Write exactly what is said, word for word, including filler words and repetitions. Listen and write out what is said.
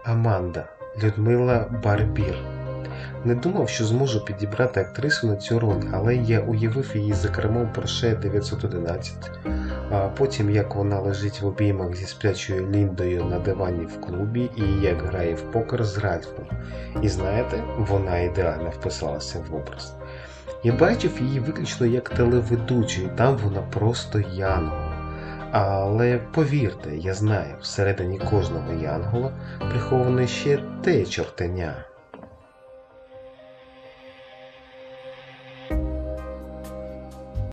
Аманда Людмила Барбір. Не думав, що зможу підібрати актрису на цю роль, але я уявив її за кермом Порше дев'ятсот одинадцять, а потім як вона лежить в обіймах зі сплячою Ліндою на дивані в клубі і як грає в покер з Ральфом. І знаєте, вона ідеально вписалася в образ. Я бачив її виключно як телеведучу, і там вона просто янгол. Але повірте, я знаю, всередині кожного янгола приховане ще те чортеня.